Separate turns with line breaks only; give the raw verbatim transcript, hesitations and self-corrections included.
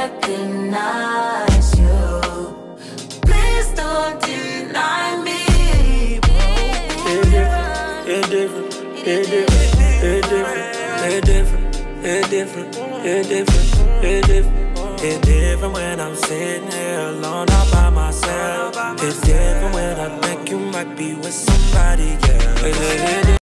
recognize you. Please don't deny me, bro.
It's different, it's different, it's different, it's different, it's different, it's different, it's different. It's different when I'm sitting here alone all by myself. It's different when I think you might be with somebody, yeah.